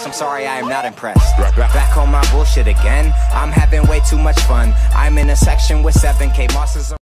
I'm sorry, I am not impressed. Back on my bullshit again. I'm having way too much fun. I'm in a section with 7K monsters.